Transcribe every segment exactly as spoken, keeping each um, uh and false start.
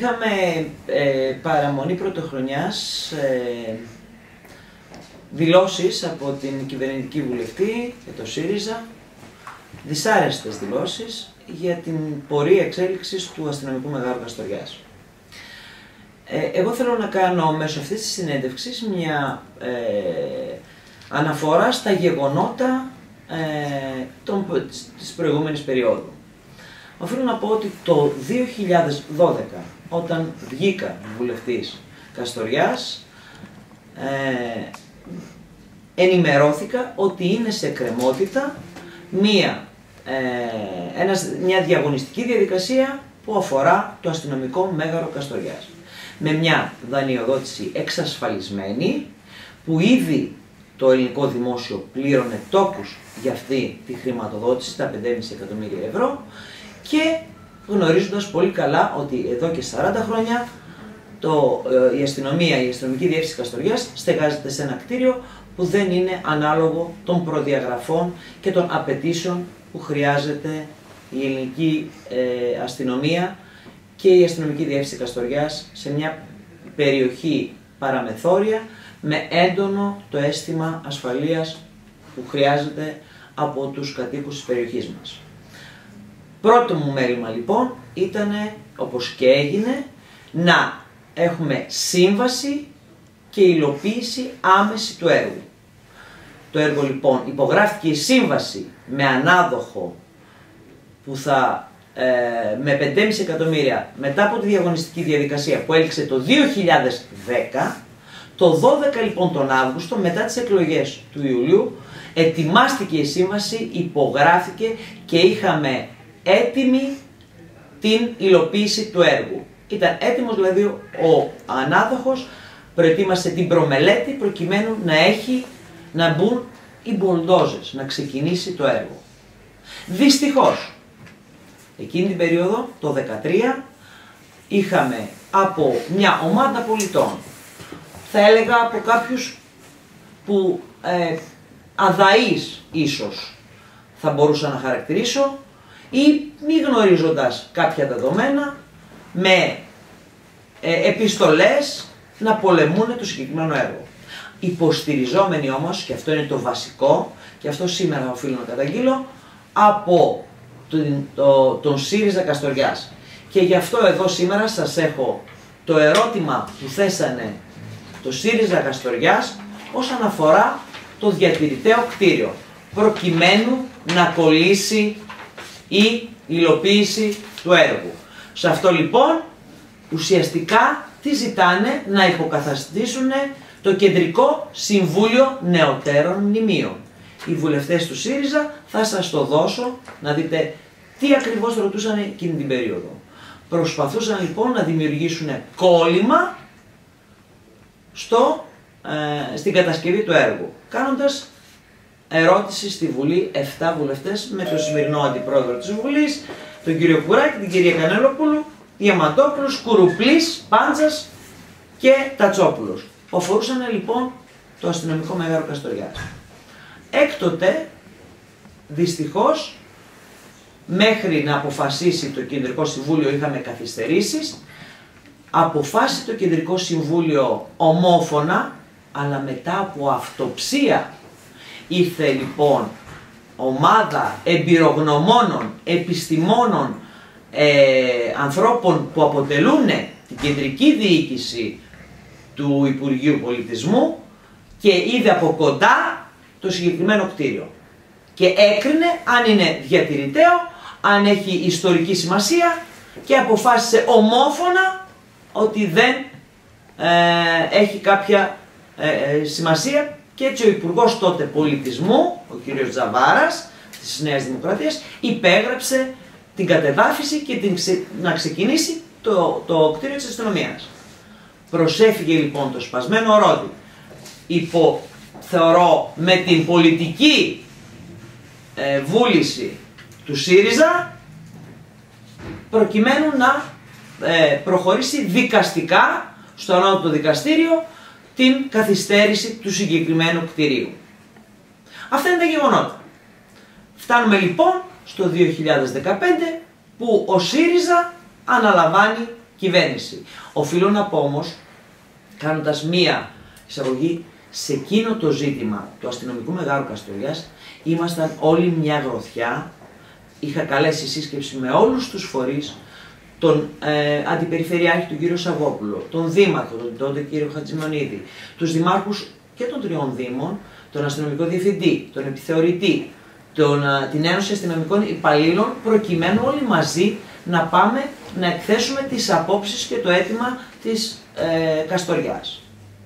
είχαμε ε, παραμονή πρωτοχρονιάς, ε, δηλώσεις από την κυβερνητική βουλευτή και το ΣΥΡΙΖΑ, δυσάρεστες δηλώσεις για την πορεία εξέλιξης του αστυνομικού Μεγάρου Καστοριάς. Ε, εγώ θέλω να κάνω μέσω αυτής της συνέντευξης μια ε, αναφορά στα γεγονότα ε, των, της προηγούμενης περίοδου. Οφείλω να πω ότι το δύο χιλιάδες δώδεκα, όταν βγήκα βουλευτής Καστοριάς, ε, ενημερώθηκα ότι είναι σε εκκρεμότητα μία, ε, ένας, μια διαγωνιστική διαδικασία που αφορά το αστυνομικό Μέγαρο Καστοριάς. Με μια δανειοδότηση εξασφαλισμένη, που ήδη το ελληνικό δημόσιο πλήρωνε τόκους για αυτή τη χρηματοδότηση, τα πέντε κόμμα πέντε εκατομμύρια ευρώ, και γνωρίζοντας πολύ καλά ότι εδώ και σαράντα χρόνια το, ε, η αστυνομία, η αστυνομική διεύθυνση Καστοριάς στεγάζεται σε ένα κτίριο που δεν είναι ανάλογο των προδιαγραφών και των απαιτήσεων που χρειάζεται η ελληνική ε, αστυνομία και η αστυνομική διεύθυνση Καστοριάς σε μια περιοχή παραμεθόρια με έντονο το αίσθημα ασφαλείας που χρειάζεται από τους κατοίκους της περιοχής μας. Πρώτο μου μέλημα λοιπόν ήταν, όπως και έγινε, να έχουμε σύμβαση και υλοποίηση άμεση του έργου. Το έργο λοιπόν υπογράφηκε η σύμβαση με ανάδοχο που θα ε, με πέντε κόμμα πέντε εκατομμύρια μετά από τη διαγωνιστική διαδικασία που έληξε το δύο χιλιάδες δέκα. Το δώδεκα λοιπόν τον Αύγουστο, μετά τις εκλογές του Ιουλίου, ετοιμάστηκε η σύμβαση, υπογράφηκε και είχαμε έτοιμη την υλοποίηση του έργου. Ήταν έτοιμος δηλαδή ο ανάδοχος, προετοίμασε την προμελέτη προκειμένου να έχει, να μπουν οι μπουλντόζες, να ξεκινήσει το έργο. Δυστυχώς, εκείνη την περίοδο, το δύο χιλιάδες δεκατρία, είχαμε από μια ομάδα πολιτών, θα έλεγα από κάποιους που ε, αδαείς ίσως θα μπορούσα να χαρακτηρίσω, ή μη γνωρίζοντας κάποια δεδομένα, με ε, επιστολές να πολεμούν το συγκεκριμένο έργο. Υποστηριζόμενοι όμως, και αυτό είναι το βασικό, και αυτό σήμερα οφείλω να καταγγείλω, από τον, το, τον ΣΥΡΙΖΑ Καστοριάς. Και γι' αυτό εδώ σήμερα σας έχω το ερώτημα που θέσανε το ΣΥΡΙΖΑ Καστοριάς όσον αφορά το διατηρηταίο κτίριο, προκειμένου να κολλήσει η υλοποίηση του έργου. Σε αυτό λοιπόν ουσιαστικά τι ζητάνε? Να υποκαταστήσουν το Κεντρικό Συμβούλιο Νεωτέρων Μνημείων. Οι βουλευτές του ΣΥΡΙΖΑ θα σας το δώσω να δείτε τι ακριβώς ρωτούσαν εκείνη την περίοδο. Προσπαθούσαν λοιπόν να δημιουργήσουν κόλλημα στο, ε, στην κατασκευή του έργου, κάνοντας ερώτηση στη Βουλή επτά βουλευτές με τον σημερινό αντιπρόεδρο της Βουλής, τον κύριο Κουράκη, την κυρία Κανελόπουλου, Διαμαντόπουλος, Κουρουπλής, Πάντζας και Τατσόπουλος. Αφορούσαν λοιπόν το αστυνομικό Μέγαρο Καστοριάς. Έκτοτε, δυστυχώς, μέχρι να αποφασίσει το Κεντρικό Συμβούλιο είχαμε καθυστερήσεις, αποφάσισε το Κεντρικό Συμβούλιο ομόφωνα, αλλά μετά από αυτοψία. Ήρθε λοιπόν ομάδα εμπειρογνωμόνων, επιστημόνων, ε, ανθρώπων που αποτελούν την κεντρική διοίκηση του Υπουργείου Πολιτισμού και είδε από κοντά το συγκεκριμένο κτίριο. Και έκρινε αν είναι διατηρηταίο, αν έχει ιστορική σημασία και αποφάσισε ομόφωνα ότι δεν ε, έχει κάποια ε, σημασία. Και έτσι ο Υπουργός τότε Πολιτισμού, ο κύριος Τζαβάρας της Νέας Δημοκρατίας, υπέγραψε την κατεδάφιση και την ξε... να ξεκινήσει το, το κτίριο της αστυνομίας. Προσέφυγε λοιπόν το σπασμένο ρόδι υπό, θεωρώ, με την πολιτική ε, βούληση του ΣΥΡΙΖΑ, προκειμένου να ε, προχωρήσει δικαστικά στο ανώτατο δικαστήριο την καθυστέρηση του συγκεκριμένου κτηρίου. Αυτά είναι τα γεγονότα. Φτάνουμε λοιπόν στο δύο χιλιάδες δεκαπέντε που ο ΣΥΡΙΖΑ αναλαμβάνει κυβέρνηση. Οφείλω να πω όμως, κάνοντας μία εισαγωγή σε εκείνο το ζήτημα του αστυνομικού Μεγάρου Καστοριάς, ήμασταν όλοι μια γροθιά. Είχα καλέσει σύσκεψη με όλους τους φορείς, τον ε, Αντιπεριφερειάρχη του κύριο Σαββόπουλο, τον Δήμαρχο, τον τότε κύριο Χατζημανίδη, τους δημάρχους και των τριών Δήμων, τον αστυνομικό διευθυντή, τον επιθεωρητή, τον, α, την Ένωση Αστυνομικών Υπαλλήλων, προκειμένου όλοι μαζί να πάμε να εκθέσουμε τις απόψεις και το αίτημα της ε, Καστοριάς.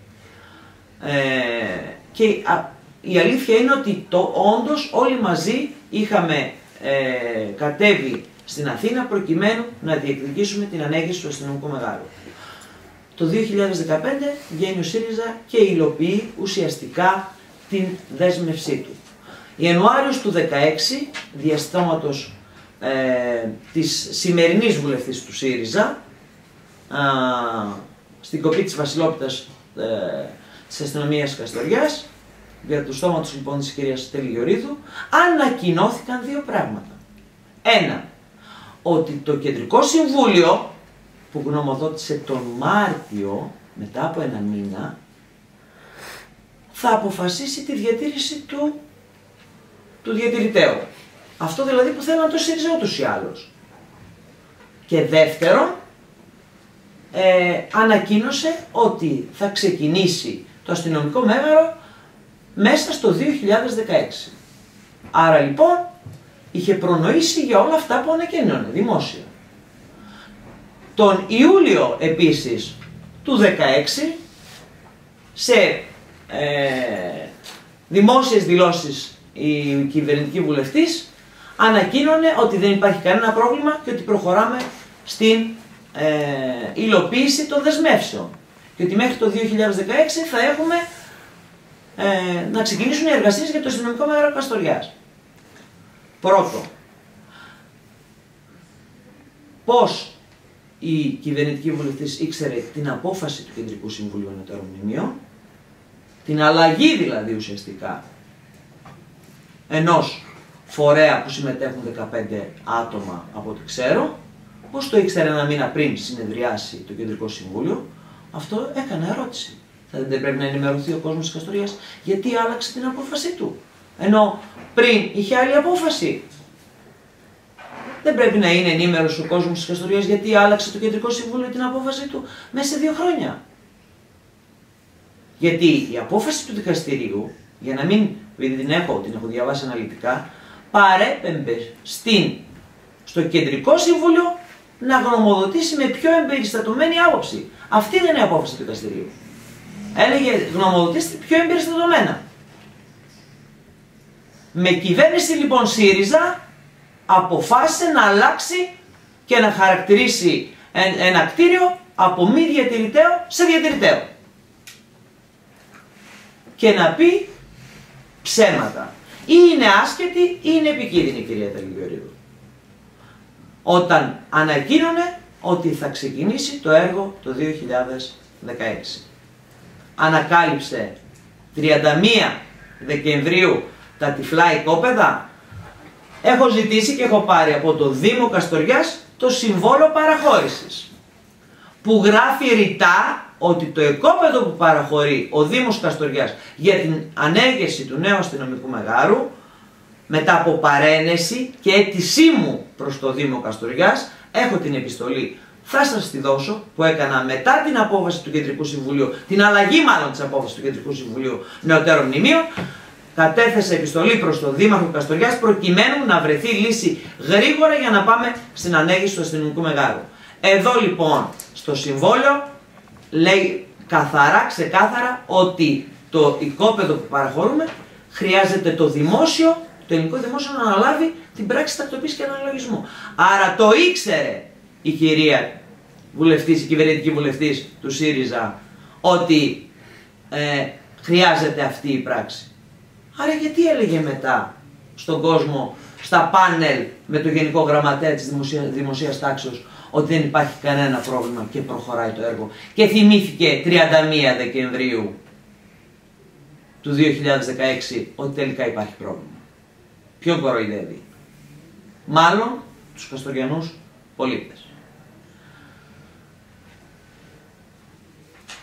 Ε, και α, η αλήθεια είναι ότι το, όντως όλοι μαζί είχαμε ε, κατέβει στην Αθήνα προκειμένου να διεκδικήσουμε την ανέγερση του αστυνομικού Μεγάρου. Το δύο χιλιάδες δεκαπέντε βγαίνει ο ΣΥΡΙΖΑ και υλοποιεί ουσιαστικά την δέσμευσή του. Ιανουάριος του δύο χιλιάδες δεκαέξι, διαστόματος ε, της σημερινής βουλευτής του ΣΥΡΙΖΑ, α, στην κοπή της Βασιλόπιτας ε, της αστυνομίας Καστοριάς, για το στόματος λοιπόν της κυρίας Τελιγιορίδου, ανακοινώθηκαν δύο πράγματα. Ένα, ότι το Κεντρικό Συμβούλιο που γνωμοδότησε τον Μάρτιο, μετά από ένα μήνα, θα αποφασίσει τη διατήρηση του, του διατηρηταίου. Αυτό δηλαδή που θέλαν το ΣΥΡΙΖΑ ούτως ή άλλως. Και δεύτερον, ε, ανακοίνωσε ότι θα ξεκινήσει το αστυνομικό μέγαρο μέσα στο δύο χιλιάδες δεκαέξι. Άρα λοιπόν είχε προνοήσει για όλα αυτά που ανακοίνωνε δημόσια. Τον Ιούλιο επίσης του δύο χιλιάδες δεκαέξι, σε ε, δημόσιες δηλώσεις η κυβερνητική βουλευτής ανακοίνωνε ότι δεν υπάρχει κανένα πρόβλημα και ότι προχωράμε στην ε, υλοποίηση των δεσμεύσεων και ότι μέχρι το δύο χιλιάδες δεκαέξι θα έχουμε ε, να ξεκινήσουν οι εργασίες για το αστυνομικό Μέγαρο Καστοριάς. Πρώτο, πώς η κυβερνητική βουλευτής ήξερε την απόφαση του Κεντρικού Συμβουλίου Ανωτέρων Μνημείων, την αλλαγή δηλαδή ουσιαστικά ενός φορέα που συμμετέχουν δεκαπέντε άτομα από ό,τι ξέρω, πώς το ήξερε ένα μήνα πριν συνεδριάσει το Κεντρικό Συμβούλιο. Αυτό έκανε ερώτηση. Θα δεν πρέπει να ενημερωθεί ο κόσμος της Καστορίας γιατί άλλαξε την απόφαση του, ενώ πριν είχε άλλη απόφαση. Δεν πρέπει να είναι ενήμερος ο κόσμος της Καστορίας γιατί άλλαξε το Κεντρικό Συμβούλιο την απόφαση του μέσα σε δύο χρόνια. Γιατί η απόφαση του δικαστηρίου, για να μην, επειδή την έχω, την έχω διαβάσει αναλυτικά, παρέπεμπε στην, στο Κεντρικό Συμβούλιο να γνωμοδοτήσει με πιο εμπεριστατωμένη άποψη. Αυτή δεν είναι η απόφαση του δικαστηρίου. Έλεγε γνωμοδοτήστε πιο εμπεριστατωμένα. Με κυβέρνηση λοιπόν ΣΥΡΙΖΑ αποφάσισε να αλλάξει και να χαρακτηρίσει ένα κτίριο από μη διατηρηταίο σε διατηρηταίο. Και να πει ψέματα. Ή είναι άσχετη ή είναι επικίνδυνη η κυρία Τελιγιορίδου. Όταν ανακοίνωνε ότι θα ξεκινήσει το έργο το δύο χιλιάδες δεκαέξι. Ανακάλυψε τριάντα μία Δεκεμβρίου τα τυφλά οικόπεδα. Έχω ζητήσει και έχω πάρει από το Δήμο Καστοριάς το συμβόλαιο παραχώρησης, που γράφει ρητά ότι το οικόπεδο που παραχωρεί ο Δήμος Καστοριάς για την ανέγερση του νέου αστυνομικού μεγάρου, μετά από παρένεση και αίτησή μου προς το Δήμο Καστοριάς, έχω την επιστολή, θα σας τη δώσω, που έκανα μετά την απόφαση του Κεντρικού Συμβουλίου, την αλλαγή μάλλον της απόφασης του Κεντρικού Συμβουλίου Νεωτέρων Μνημείων, κατέθεσα επιστολή προς τον Δήμαρχο Καστοριάς προκειμένου να βρεθεί λύση γρήγορα για να πάμε στην ανέγερση του αστυνομικού μεγάρου. Εδώ λοιπόν στο συμβόλαιο λέει καθαρά, ξεκάθαρα ότι το οικόπεδο που παραχωρούμε χρειάζεται το δημόσιο, το ελληνικό δημόσιο να αναλάβει την πράξη τακτοποίησης και αναλογισμού. Άρα το ήξερε η κυρία βουλευτής, η κυβερνητική βουλευτής του ΣΥΡΙΖΑ ότι ε, χρειάζεται αυτή η πράξη. Άρα γιατί έλεγε μετά στον κόσμο, στα πάνελ με το Γενικό Γραμματέα της Δημοσίας, Δημοσίας Τάξεως, ότι δεν υπάρχει κανένα πρόβλημα και προχωράει το έργο, και θυμήθηκε τριάντα μία Δεκεμβρίου του δύο χιλιάδες δεκαέξι ότι τελικά υπάρχει πρόβλημα. Ποιον κοροϊδεύει? Μάλλον τους καστοριανούς πολίτες.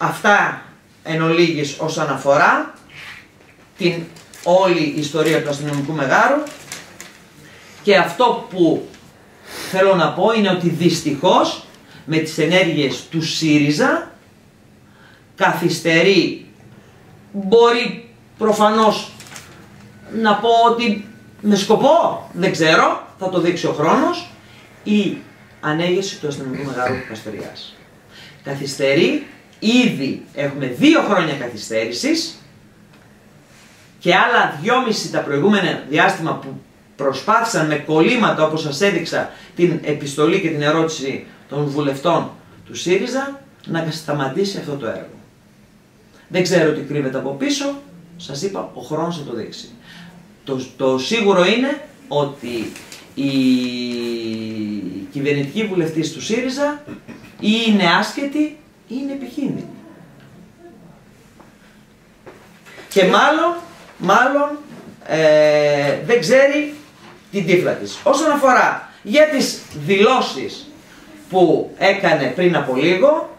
αυτά εν ολίγης όσον αφορά την όλη ιστορία του αστυνομικού μεγάρου, και αυτό που θέλω να πω είναι ότι δυστυχώς με τις ενέργειες του ΣΥΡΙΖΑ καθυστερεί, μπορεί προφανώς να πω ότι με σκοπό, δεν ξέρω, θα το δείξει ο χρόνος, η ανέγερση του αστυνομικού μεγάρου Καστοριάς. Καθυστερεί, ήδη έχουμε δύο χρόνια καθυστέρησης και άλλα δυόμιση τα προηγούμενα διάστημα που προσπάθησαν με κολλήματα, όπως σας έδειξα την επιστολή και την ερώτηση των βουλευτών του ΣΥΡΙΖΑ, να σταματήσει αυτό το έργο. Δεν ξέρω τι κρύβεται από πίσω, σας είπα, ο χρόνος θα το δείξει. Το, το σίγουρο είναι ότι η κυβερνητική βουλευτής του ΣΥΡΙΖΑ ή είναι άσκετη ή είναι επικίνδυνη. Και μάλλον, μάλλον ε, δεν ξέρει την τύφλα της. Όσον αφορά για τις δηλώσεις που έκανε πριν από λίγο,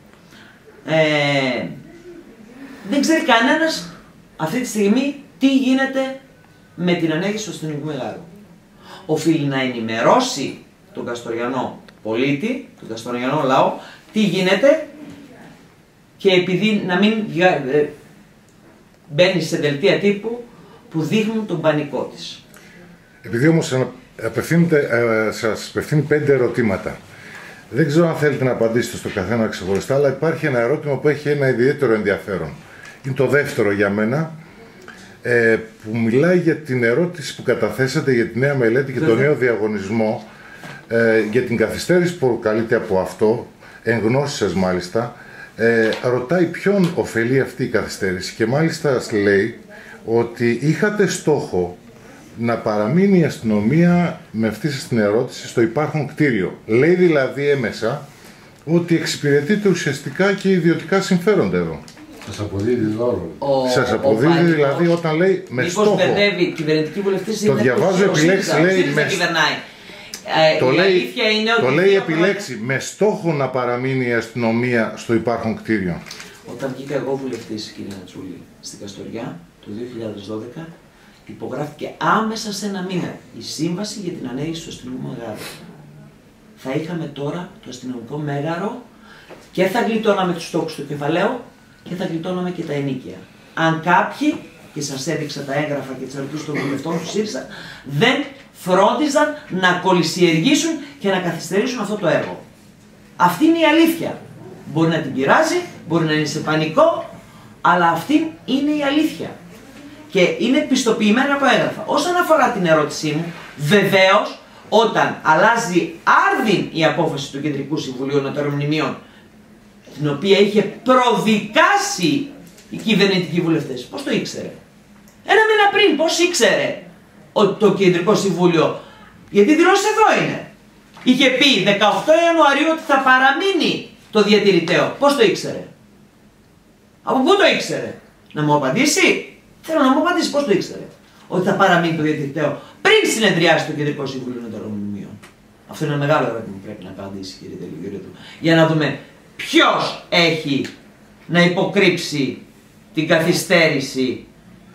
ε, δεν ξέρει κανένας αυτή τη στιγμή τι γίνεται με την ανέγερση του αστυνομικού μεγάρου. Οφείλει να ενημερώσει τον καστοριανό πολίτη, τον καστοριανό λαό, τι γίνεται, και επειδή να μην ε, μπαίνει σε δελτία τύπου που δείχνουν τον πανικό της. Επειδή όμως ε, σας απευθύνει πέντε ερωτήματα, δεν ξέρω αν θέλετε να απαντήσετε στο καθένα ξεχωριστά, αλλά υπάρχει ένα ερώτημα που έχει ένα ιδιαίτερο ενδιαφέρον. Είναι το δεύτερο για μένα, ε, που μιλάει για την ερώτηση που καταθέσατε για τη νέα μελέτη και τον νέο διαγωνισμό, ε, για την καθυστέρηση που προκαλείται από αυτό, εν γνώση σας μάλιστα. Ε, ρωτάει ποιον ωφελεί αυτή η καθυστέρηση και μάλιστα λέει ότι είχατε στόχο να παραμείνει η αστυνομία, με αυτή σας την ερώτηση, στο υπάρχον κτίριο. Λέει δηλαδή έμεσα ότι εξυπηρετείται ουσιαστικά και ιδιωτικά συμφέροντα εδώ. Σας αποδίδει δώρο. Σας αποδίδει ο δηλαδή όταν λέει με στόχο. Μήπως μπερδεύει κυβερνητική βουλευτής, το διαβάζω επιλέξει, λέει με... κυβερνάει. Ε, το η λέει, είναι το ότι λέει επιλέξει με στόχο να παραμείνει η αστυνομία στο υπάρχον κτίριο. Όταν βγήκα εγώ βουλευτής, κύριε Νατσούλη, στην Καστοριά το δύο χιλιάδες δώδεκα, υπογράφηκε άμεσα σε ένα μήνα η σύμβαση για την ανέγερση του αστυνομικού μεγάρου. Θα είχαμε τώρα το αστυνομικό μέγαρο και θα γλιτώναμε τους στόχους του κεφαλαίου και θα γλιτώναμε και τα ενίκαια. Αν κάποιοι, και σας έδειξα τα έγγραφα και τις ερωτήσεις των βουλευτών του ΣΥΡΙΖΑ, δεν φρόντιζαν να κολυσιεργήσουν και να καθυστερήσουν αυτό το έργο. Αυτή είναι η αλήθεια. Μπορεί να την πειράζει, μπορεί να είναι σε πανικό, αλλά αυτή είναι η αλήθεια. Και είναι πιστοποιημένα από έγγραφα. Όσον αφορά την ερώτησή μου, βεβαίως, όταν αλλάζει άρδιν η απόφαση του Κεντρικού Συμβουλίου Νοτέρων Μνημείων, την οποία είχε προδικάσει οι κυβερνητικοί βουλευτές, πώς το ήξερε? Ένα μήνα πριν, πώς ήξερε ότι το Κεντρικό Συμβούλιο, γιατί οι δηλώσεις εδώ είναι, είχε πει δεκαοκτώ Ιανουαρίου ότι θα παραμείνει το διατηρηταίο. Πώς το ήξερε? Από πού το ήξερε? Να μου απαντήσει. Θέλω να μου απαντήσει πώς το ήξερε ότι θα παραμείνει το διατηρηταίο πριν συνεδριάσει το Κεντρικό Συμβούλιο Νοτέρων Μνημείων. Αυτό είναι ένα μεγάλο ερώτημα που πρέπει να απαντήσει, κύριε Τελειογερίδου, για να δούμε ποιος έχει να υποκρύψει την καθυστέρηση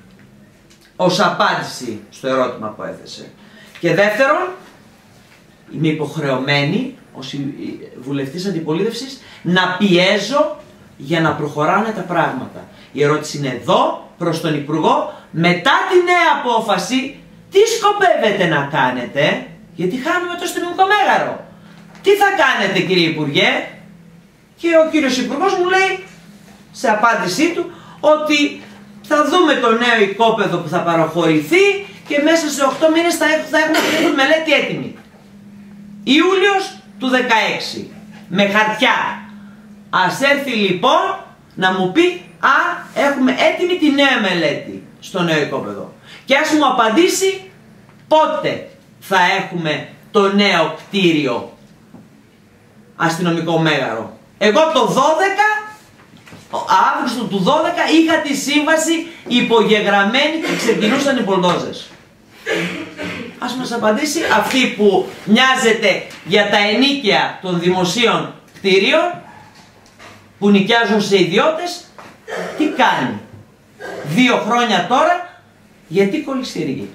ως απάντηση στο ερώτημα που έθεσε. Και δεύτερον, είμαι υποχρεωμένη ως βουλευτής αντιπολίτευσης να πιέζω για να προχωράνε τα πράγματα. Η ερώτηση είναι εδώ προς τον Υπουργό, μετά τη νέα απόφαση, τι σκοπεύετε να κάνετε, γιατί χάνουμε το αστυνομικό μέγαρο. Τι θα κάνετε, κύριε Υπουργέ? Και ο κύριος Υπουργός μου λέει σε απάντησή του ότι θα δούμε το νέο οικόπεδο που θα παραχωρηθεί και μέσα σε οκτώ μήνες θα έχουμε την μελέτη έτοιμη. Ιούλιος του δεκαέξι, με χαρτιά. Ας έρθει λοιπόν να μου πει αν έχουμε έτοιμη τη νέα μελέτη στο νέο οικόπεδο. Και ας μου απαντήσει πότε θα έχουμε το νέο κτίριο αστυνομικό μέγαρο. Εγώ το δώδεκα, Αύγουστο του δώδεκα, είχα τη σύμβαση υπογεγραμμένη και ξεκινούσαν οι πολντόζες. Ας μας απαντήσει αυτή που νοιάζεται για τα ενίκαια των δημοσίων κτίριων που νοικιάζουν σε ιδιώτες, τι κάνει? Δύο χρόνια τώρα, γιατί κολληστηρίγει?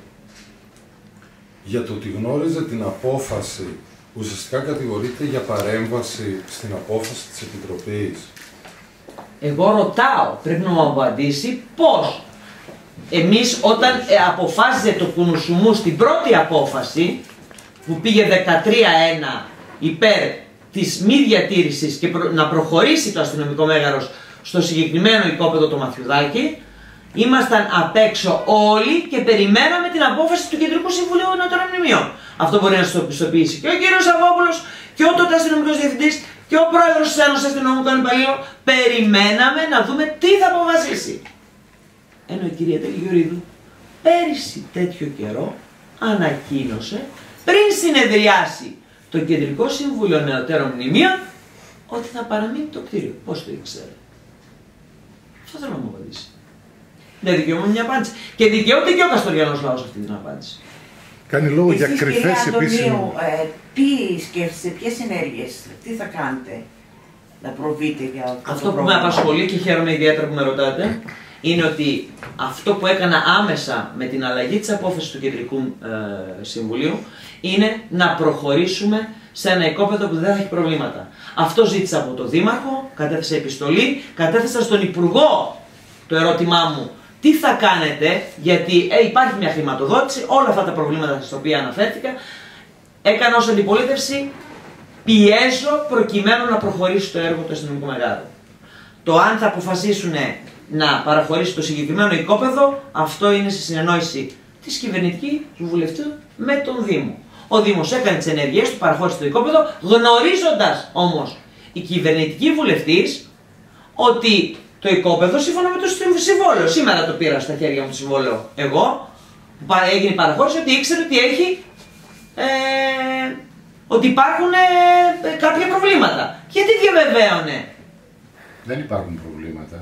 Για το ότι γνώριζε την απόφαση, ουσιαστικά κατηγορείται για παρέμβαση στην απόφαση της Επιτροπής. Εγώ ρωτάω, πρέπει να μου απαντήσει πώς. Εμείς όταν ε, αποφάσιζε το Κουνουσουμού στην πρώτη απόφαση, που πήγε δεκατρία ένα υπέρ της μη διατήρησης και προ, να προχωρήσει το αστυνομικό μέγαρος στο συγκεκριμένο οικόπεδο το Μαθιουδάκι, ήμασταν απ' έξω όλοι και περιμέναμε την απόφαση του Κεντρικού Συμβουλίου Νοτιών Μνημείων. Αυτό μπορεί να στο πιστοποιήσει και ο κύριος Σαββόπουλος και ο τότε αστυνομικός διευθυντής και ο πρόεδρος της Ένωσης Αστυνομικών Υπαλλήλων. Περιμέναμε να δούμε τι θα αποφασίσει. Ενώ η κυρία Τελιγιορίδου πέρυσι τέτοιο καιρό ανακοίνωσε πριν συνεδριάσει το Κεντρικό Συμβούλιο Νεωτέρων Μνημείων ότι θα παραμείνει το κτίριο. Πώς το ήξερε? Αυτό θέλω να μου απαντήσει. Δεν δικαιούμαι μια απάντηση. Και δικαιούται και ο Καστοριανός λαός αυτή την απάντηση. Κάνει λόγο για κρυφές επίσημες. Ε, τι σκέφτεσαι, ποιες ενέργειες, τι θα κάνετε να προβείτε για αυτό? Αυτό που με απασχολεί και χαίρομαι ιδιαίτερα που με ρωτάτε, είναι ότι αυτό που έκανα άμεσα με την αλλαγή της απόφασης του Κεντρικού ε, Συμβουλίου είναι να προχωρήσουμε σε ένα οικόπεδο που δεν θα έχει προβλήματα. Αυτό ζήτησα από τον Δήμαρχο, κατέθεσα επιστολή, κατέθεσα στον Υπουργό το ερώτημά μου. Τι θα κάνετε, γιατί ε, υπάρχει μια χρηματοδότηση, όλα αυτά τα προβλήματα στα οποία αναφέρθηκα, έκανα ως αντιπολίτευση, πιέζω προκειμένου να προχωρήσει το έργο του αστυνομικού μεγάρου. Το αν θα αποφασίσουν να παραχωρήσει το συγκεκριμένο οικόπεδο, αυτό είναι σε συνεννόηση της κυβερνητικής του βουλευτού με τον Δήμο. Ο Δήμος έκανε τις ενέργειες του, παραχώρησε το οικόπεδο, γνωρίζοντας όμως η κυβερνητική βουλευτής ότι το οικόπεδο σύμφωνα με το συμβόλαιο. Σήμερα το πήρα στα χέρια μου το συμβόλαιο εγώ, που έγινε η παραχώρηση, ότι ήξερε ότι έχει ε, ότι υπάρχουν ε, κάποια προβλήματα. Γιατί διαβεβαίωνε? Δεν υπάρχουν προβλήματα.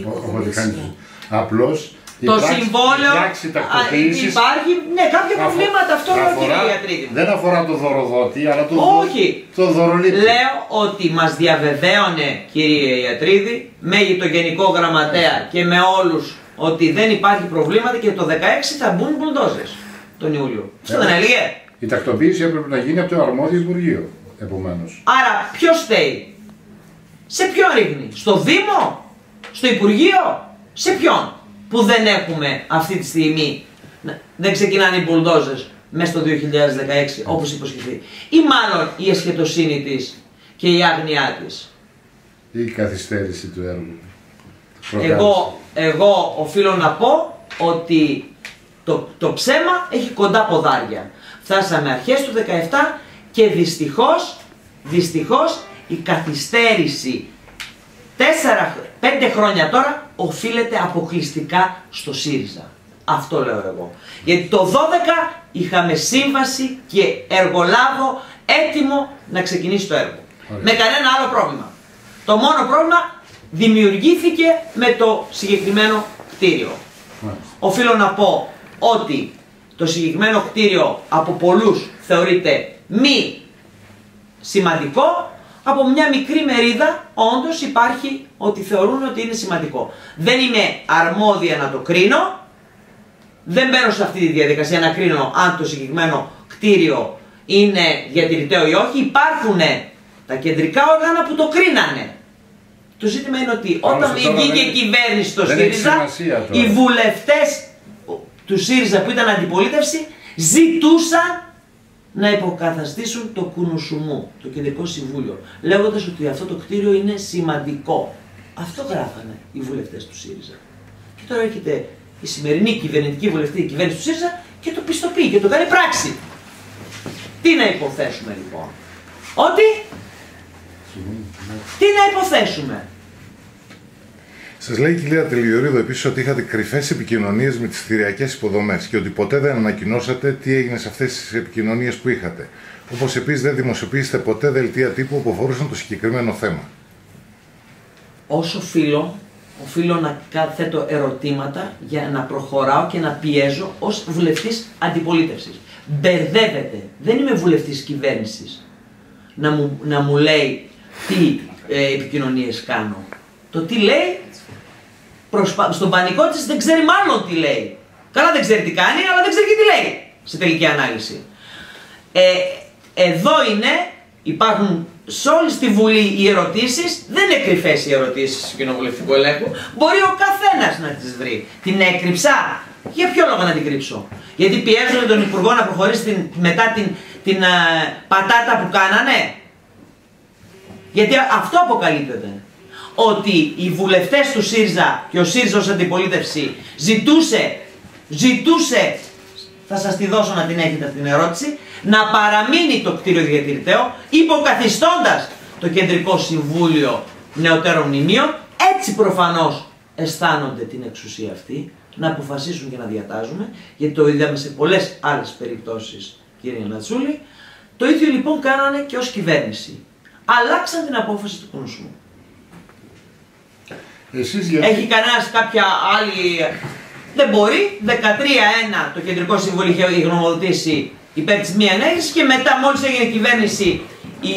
Είναι Απλώς το συμβόλαιο υπάρχει, ναι, κάποια προβλήματα, αυτό λέω κύριε Ιατρίδη. Δεν αφορά το δωροδότη, αλλά το, Όχι. το δωρολήπτη. Λέω ότι μας διαβεβαίωνε, κύριε Ιατρίδη, με το Γενικό Γραμματέα και με όλους, ότι δεν υπάρχει προβλήματα και το δεκαέξι θα μπουν μπουλντόζες τον Ιούλιο. Αυτό δεν έλεγε? Η τακτοποίηση έπρεπε να γίνει από το αρμόδιο Υπουργείο, επομένως. Άρα ποιος φταίει? Σε ποιον ρίχνει? Στο Δήμο? Στο Υπουργείο? Σε ποιον? Που δεν έχουμε αυτή τη στιγμή, δεν ξεκινάνε οι μπουλντόζες μέσα στο δύο χιλιάδες δεκαέξι όπως υποσχεθεί. Ή μάλλον η εσχετοσύνη της και η άγνοιά της. Ή η καθυστέρηση του έργου. Εγώ, εγώ οφείλω να πω ότι το, το ψέμα έχει κοντά ποδάρια. Φτάσαμε αρχές του δεκαεπτά και δυστυχώς, δυστυχώς η καθυστέρηση τέσσερα, πέντε χρόνια τώρα οφείλεται αποκλειστικά στο ΣΥΡΙΖΑ. Αυτό λέω εγώ. Γιατί το δώδεκα είχαμε σύμβαση και εργολάβο έτοιμο να ξεκινήσει το έργο. Ωραία. Με κανένα άλλο πρόβλημα. Το μόνο πρόβλημα δημιουργήθηκε με το συγκεκριμένο κτίριο. Ωραία. Οφείλω να πω ότι το συγκεκριμένο κτίριο από πολλούς θεωρείται μη σημαντικό. Από μια μικρή μερίδα όντως υπάρχει ότι θεωρούν ότι είναι σημαντικό. Δεν είμαι αρμόδια να το κρίνω, δεν μπαίνω σε αυτή τη διαδικασία να κρίνω αν το συγκεκριμένο κτίριο είναι διατηρηταίο ή όχι. Υπάρχουν τα κεντρικά όργανα που το κρίνανε. Το ζήτημα είναι ότι όταν βγήκε η κυβέρνηση στο ΣΥΡΙΖΑ, οι βουλευτές του ΣΥΡΙΖΑ που ήταν αντιπολίτευση ζητούσαν να υποκαταστήσουν το Κουνουσουμού, το Κεντρικό Συμβούλιο, λέγοντας ότι αυτό το κτίριο είναι σημαντικό. Αυτό γράφανε οι βουλευτές του ΣΥΡΙΖΑ. Και τώρα έρχεται η σημερινή κυβερνητική βουλευτή, η κυβέρνηση του ΣΥΡΙΖΑ και το πιστοποιεί και το κάνει πράξη. Τι να υποθέσουμε λοιπόν? Ότι... Τι να υποθέσουμε? Σας λέει η κυρία Τελιγιορίδου επίσης ότι είχατε κρυφές επικοινωνίες με τις κτηριακές υποδομές και ότι ποτέ δεν ανακοινώσατε τι έγινε σε αυτές τις επικοινωνίες που είχατε. Όπως επίσης δεν δημοσιοποιήσετε ποτέ δελτία τύπου που αφορούσαν το συγκεκριμένο θέμα. Όσο οφείλω, οφείλω να θέτω ερωτήματα για να προχωράω και να πιέζω ως βουλευτής αντιπολίτευσης. Μπερδεύεται. Δεν είμαι βουλευτής κυβέρνησης να μου, να μου λέει τι ε, επικοινωνίες κάνω. Το τι λέει, προσπα... στον πανικό της δεν ξέρει μάλλον τι λέει. Καλά δεν ξέρει τι κάνει, αλλά δεν ξέρει και τι λέει, σε τελική ανάλυση. Ε, εδώ είναι, υπάρχουν σε όλη τη Βουλή οι ερωτήσεις, δεν είναι κρυφές οι ερωτήσεις του κοινοβουλευτικού ελέγχου. Μπορεί ο καθένας να τις βρει. Την έκρυψα. Για ποιο λόγο να την κρύψω? Γιατί πιέζουν τον Υπουργό να προχωρήσει την, μετά την, την α, πατάτα που κάνανε. Γιατί αυτό αποκαλύπτεται. Ότι οι βουλευτές του ΣΥΡΙΖΑ και ο ΣΥΡΙΖΑ ως αντιπολίτευση ζητούσε, ζητούσε, θα σας τη δώσω να την έχετε αυτή την ερώτηση, να παραμείνει το κτίριο διατηρητέο, υποκαθιστώντας το Κεντρικό Συμβούλιο Νεωτέρων Μνημείων. Έτσι προφανώς αισθάνονται την εξουσία αυτή, να αποφασίσουν και να διατάζουμε, γιατί το είδαμε σε πολλές άλλες περιπτώσεις, κύριε Νατσούλη. Το ίδιο λοιπόν κάνανε και ως κυβέρνηση. Αλλάξαν την απόφαση του Κονοσμού. Εσείς γιατί... Έχει κανένας κάποια άλλη... Δεν μπορεί. δεκατρία ένα το Κεντρικό Συμβούλιο είχε γνωμοδοτήσει υπέρ της μη ανέγερσης και μετά μόλις έγινε κυβέρνηση η...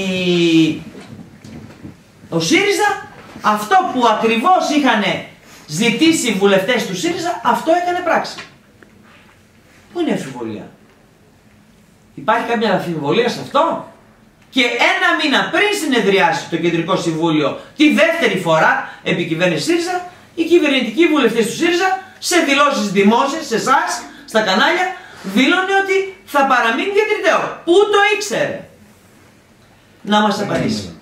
ο ΣΥΡΙΖΑ, αυτό που ακριβώς είχαν ζητήσει οι βουλευτές του ΣΥΡΙΖΑ, αυτό έκανε πράξη. Πού είναι η αμφιβολία? Υπάρχει κάποια αμφιβολία σε αυτό? Και ένα μήνα πριν συνεδριάσει το Κεντρικό Συμβούλιο τη δεύτερη φορά επί κυβέρνηση ΣΥΡΙΖΑ, οι κυβερνητικοί βουλευτές του ΣΥΡΙΖΑ σε δηλώσεις δημόσιες, σε εσάς, στα κανάλια, δήλωνε ότι θα παραμείνει διατηρητέο. Πού το ήξερε? Να μας απαντήσει.